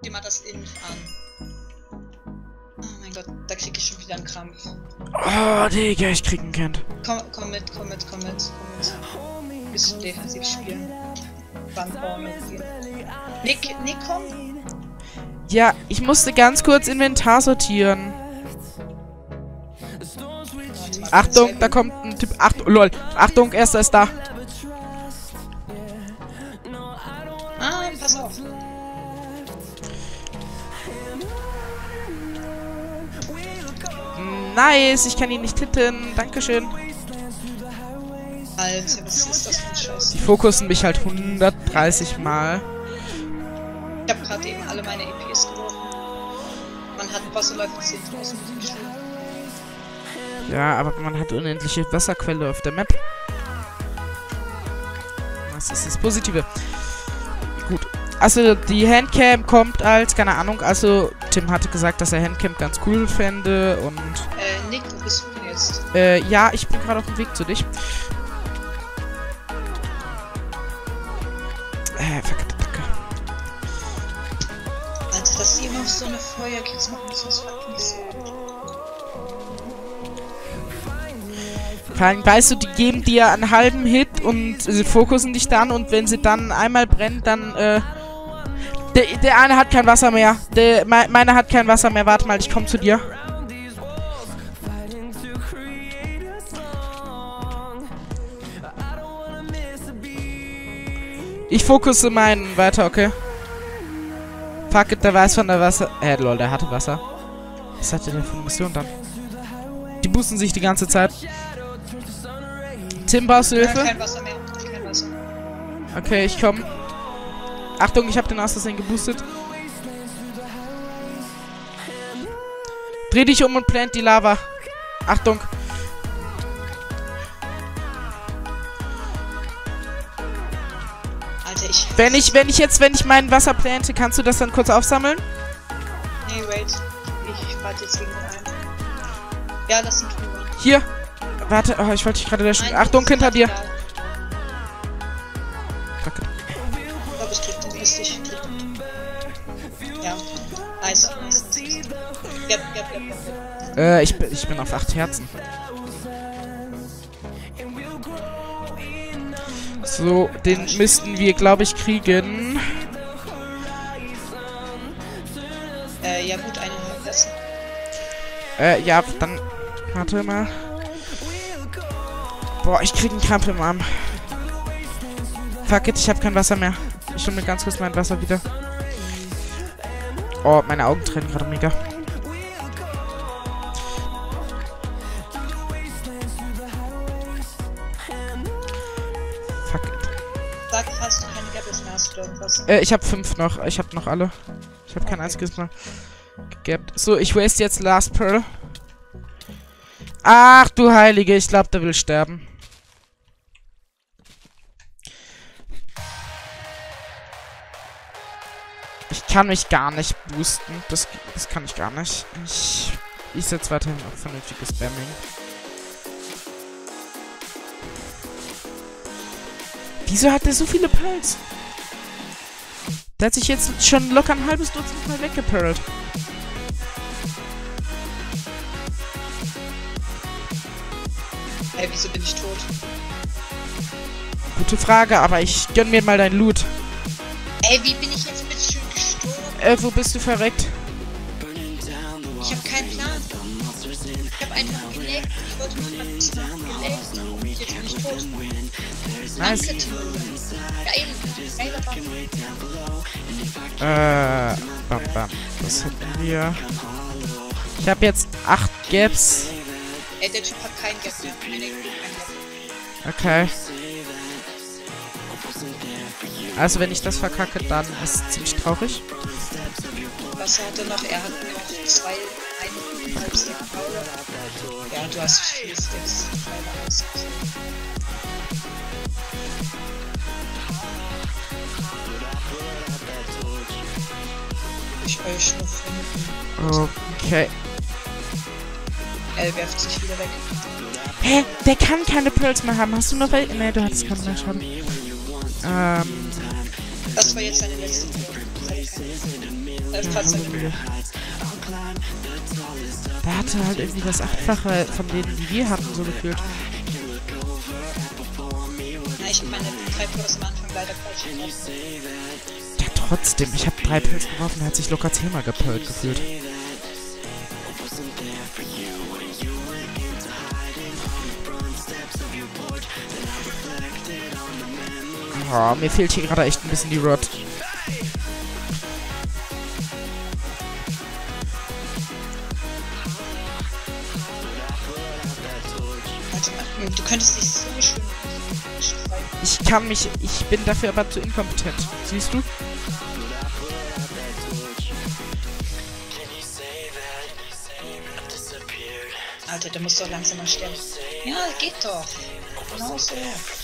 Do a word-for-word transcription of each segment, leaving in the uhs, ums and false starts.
Dem hat das Inf an. Oh mein Gott, da krieg ich schon wieder einen Krampf. Oh, Digga, ich krieg einen Kind. Komm, komm mit, komm mit, komm mit, komm mit. Bisschen defensiv spielen. Bandbauen irgendwie. Nick, Nick, komm. Ja, ich musste ganz kurz Inventar sortieren. Achtung, da kommt ein Typ. Achtung, lol. Achtung, erster ist da. Ah, pass auf. Nice, ich kann ihn nicht hitten. Dankeschön. Alter, was ist das für ein Scheiß? Die fokussen mich halt hundertdreißig Mal. Ich hab gerade eben alle meine E Ps geworfen. Man hat Wasserläufe zehntausend gespielt. Ja, aber man hat unendliche Wasserquelle auf der Map. Das ist das Positive. Gut. Also, die Handcam kommt als, keine Ahnung, also Tim hatte gesagt, dass er Handcam ganz cool fände und... Äh, Nick, wo bist du denn jetzt? Äh, ja, ich bin gerade auf dem Weg zu dich. Äh, fuck, danke. Alter, dass die immer auf so eine Feuerkiste machen, das fucking nicht so. Vor allem, weißt du, die geben dir einen halben Hit und sie fokussen dich dann und wenn sie dann einmal brennt, dann, äh... Der, der eine hat kein Wasser mehr. Der, me, meiner hat kein Wasser mehr. Warte mal, ich komm zu dir. Ich fokusse meinen weiter, okay? Fuck it, der weiß von der Wasser... Äh, lol, der hatte Wasser. Was hatte der für eine Mission dann? Die boosten sich die ganze Zeit. Tim, brauchst du Hilfe? Kein Wasser mehr. Kein Wasser. Okay, ich komm. Achtung, ich hab den aus Versehen geboostet. Dreh dich um und plant die Lava. Achtung. Alter, ich... Wenn ich, wenn ich jetzt, wenn ich mein Wasser plante, kannst du das dann kurz aufsammeln? Nee, wait. Ich warte jetzt gegen ein. Ja, das sind drüber. Hier. Warte, oh, ich wollte dich gerade löschen. Nein, Achtung, hinter dir. Da. Fuck. Ich glaube, ich krieg den richtig. Ja. Nice, nice, nice. Gap, gap, gap, gap. Äh, ich bin, ich bin auf acht Herzen. So, den müssten wir, glaube ich, kriegen. Äh, ja gut, eine besser. Äh, ja, dann... Warte mal. Boah, ich krieg einen Krampf im Arm. Fuck it, ich habe kein Wasser mehr. Ich hol mir ganz kurz mein Wasser wieder. Oh, meine Augen tränen gerade mega. Fuck it. Sag, hast du keine Gappes mehr, hast du irgendwas? Äh, ich habe fünf noch. Ich habe noch alle. Ich habe kein einziges Mal gegabt. So, ich waste jetzt Last Pearl. Ach du Heilige, ich glaube, der will sterben. Ich kann mich gar nicht boosten. Das, das kann ich gar nicht. Ich, ich setze weiterhin auf vernünftiges Spamming. Wieso hat der so viele Pearls? Der hat sich jetzt schon locker ein halbes Dutzend Mal weggepearlt. Ey, wieso bin ich tot? Gute Frage, aber ich gönn mir mal dein Loot. Ey, wie bin ich jetzt bitte schön gestorben? Äh, wo bist du verreckt? Ich hab keinen Plan. Ich hab einfach geleckt. Ich wollte nur gerade wissen, geleckt. Und jetzt bin ich tot. Nice. Danke, Tim. Geil. Geiler Buff. Äh, bam, bam. Das hätten wir. Ich habe jetzt acht Gaps. Ey, der Typ hat kein Gap mehr. Nee, nee, kein Gap. Okay. Also wenn ich das verkacke, dann ist es ziemlich traurig. Was hat er noch? Er hat noch zwei, eineinhalb Jahre. Ja, du hast vier Stacks. Ich euch noch finden. Okay. Er werft sich wieder weg. Hä? Der kann keine Pearls mehr haben. Hast du noch welche? Ne, du hattest keine mehr. Schade. Ähm. Das war jetzt seine letzte Tour. Ja, der hatte halt irgendwie das Achtfache von denen, die wir hatten, so gefühlt. Ja, ich habe meine drei Pills am Anfang leider falsch getroffen. Ja, trotzdem, ich habe drei Pills geworfen, der hat sich locker zehnmal gepölt gefühlt. Oh, mir fehlt hier gerade echt ein bisschen die Rod. Du könntest dich so schön schreiben. Ich kann mich, ich bin dafür aber zu inkompetent. Siehst du? Alter, der muss doch langsam mal sterben. Ja, geht doch. Genau so.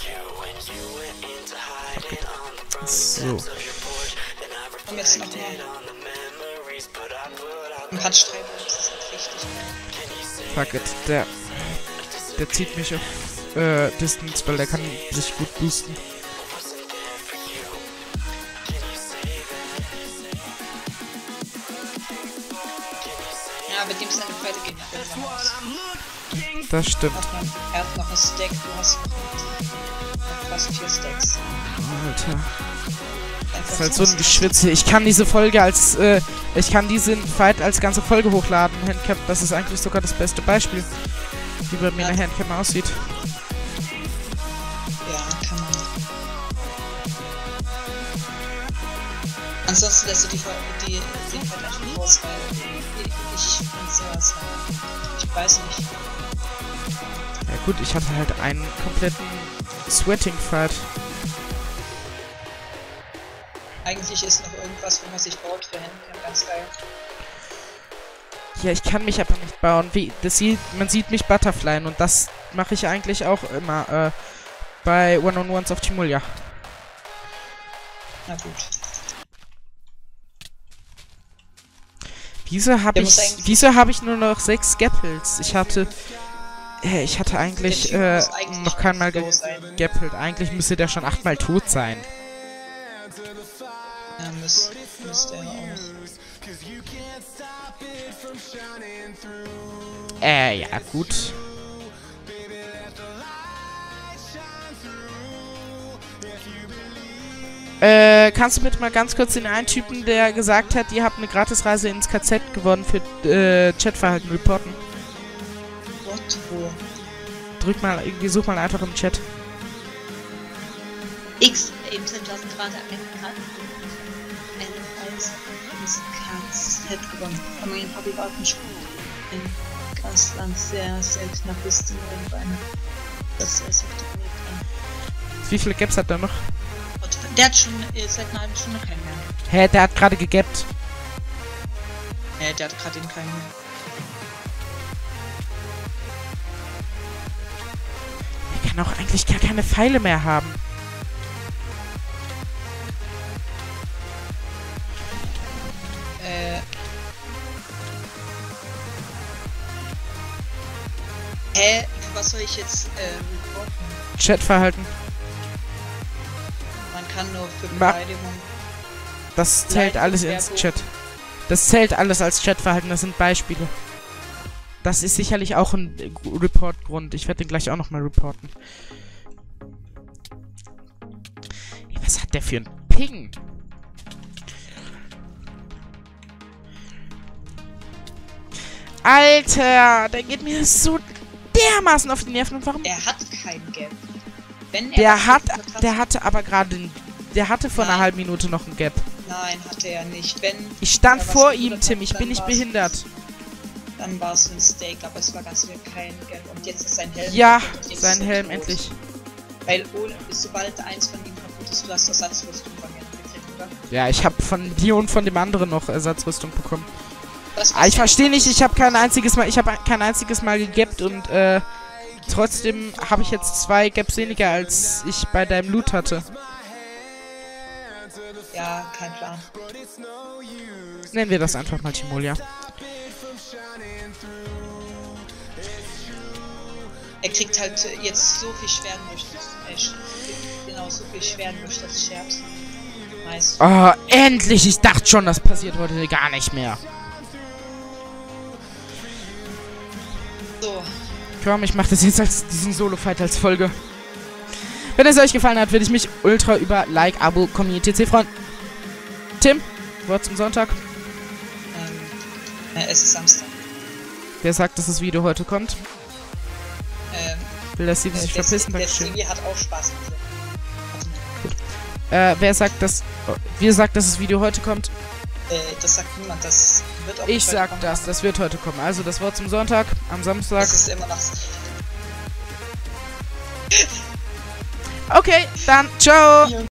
So. Und jetzt noch mal. Ein Patch treiben, das ist halt richtig. Fuck it, der, der zieht mich auf äh, Distance, weil der kann sich gut boosten. Ja, mit dem seine Pfeile gehen nicht besser aus. Das stimmt. Er hat noch einen Stack, du hast noch fast vier Stacks. Alter. Das ist halt so ein Geschwitze. Ich kann diese Folge als, äh, ich kann diesen Fight als ganze Folge hochladen. Handcap, das ist eigentlich sogar das beste Beispiel, wie bei mir ja. Eine Handcap aussieht. Ja, kann man. Ansonsten lässt du die, die, den Fight einfach raus, weil ich, ich finde sowas, ich weiß nicht. Ja gut, ich hatte halt einen kompletten Sweating-Fight. Eigentlich ist noch irgendwas, wo man sich baut für Handcam, ganz geil. Ja, ich kann mich aber nicht bauen. Wie, das sieht, man sieht mich Butterflyen und das mache ich eigentlich auch immer äh, bei One-on-Ones auf Timulia. Na gut. Wieso habe ich, wieso habe ich nur noch sechs Gappels? Ich hatte, äh, ich hatte eigentlich, äh, eigentlich noch kein Mal gegappelt. Eigentlich müsste der schon achtmal tot sein. Ja, müsste müsst er auch. Äh, ja, gut. Äh, kannst du bitte mal ganz kurz den einen Typen, der gesagt hat, ihr habt eine Gratisreise ins K Z gewonnen, für äh, Chatverhalten reporten? What? Wo? Drück mal, irgendwie such mal einfach im Chat. X, eben sind das gerade ein Cut. Ins K Z gewonnen. Familien habe ich auch nicht in Gastland sehr, sehr knapp ist die Beine. Das ist auch die Wie viele Gaps hat er noch? Der hat schon äh, seit einer halben Stunde keinen mehr. Hä, der hat gerade gegappt. Hä, der hat gerade den keinen mehr. Er kann auch eigentlich gar keine Pfeile mehr haben. Äh. Hä, was soll ich jetzt äh, reporten? Chatverhalten. Man kann nur für Beleidigung. Das zählt alles ins Chat. Das zählt alles als Chatverhalten, das sind Beispiele. Das ist sicherlich auch ein Reportgrund. Ich werde den gleich auch nochmal reporten. Was hat der für ein Ping? Alter, der geht mir so dermaßen auf die Nerven. Und warum? Er hat kein Gap. Wenn er der hat, der hatte aber gerade, der hatte vor Nein. einer halben Minute noch ein Gap. Nein, hatte er nicht. Wenn ich stand vor ihm, Tim. Ich bin nicht behindert. Dann war es ein Steak, aber es war ganz kein Gap. Und jetzt ist sein Helm. Ja, sein Helm tot. Endlich. Weil ohne, sobald eins von ihm kaputt ist, du hast Ersatzrüstung von mir gekriegt, oder? Ja, ich habe von dir und von dem anderen noch Ersatzrüstung bekommen. Ah, ich verstehe nicht, ich habe kein einziges Mal, ich habe kein einziges Mal gegappt und äh, trotzdem habe ich jetzt zwei Gaps weniger, als ich bei deinem Loot hatte. Ja, kein Plan. Nennen wir das einfach mal Timulia. Er kriegt halt jetzt so viel Schweren durch das, äh, genau, so viel Schweren durch das Scherz. Nice. Oh, endlich! Ich dachte schon, das passiert heute gar nicht mehr. So. Komm, ich mach das jetzt als diesen Solo-Fight als Folge. Wenn es euch gefallen hat, würde ich mich ultra über Like, Abo, Community C freuen. Tim, Wort zum Sonntag. Ähm, äh, es ist Samstag. Wer sagt, dass das Video heute kommt? Ähm, Will das Stevie äh, sich der, verpissen? der Dankeschön. Stevie hat auch Spaß mit dir. Äh, wer sagt, dass... Wer sagt, dass das Video heute kommt? Äh, das sagt niemand, das wird auch Ich nicht heute sag kommen. das, das wird heute kommen. Also, das Wort zum Sonntag, am Samstag. Das ist immer noch... Okay, dann ciao!